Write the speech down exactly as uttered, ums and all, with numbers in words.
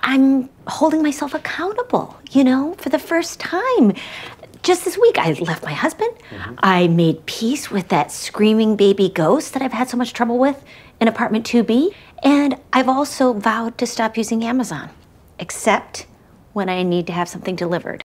I'm holding myself accountable, you know, for the first time. Just this week, I left my husband. Mm-hmm. I made peace with that screaming baby ghost that I've had so much trouble with in apartment two B. And I've also vowed to stop using Amazon, except when I need to have something delivered.